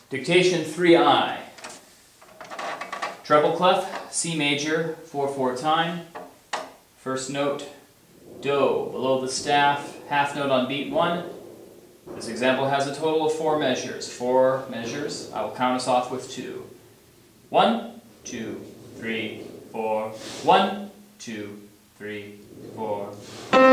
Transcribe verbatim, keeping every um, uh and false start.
Dictation three I. Treble clef, C major, four four time. First note, do, below the staff, half note on beat one. This example has a total of four measures. Four measures. I will count us off with two. One, two, three, four. One, two, three, four.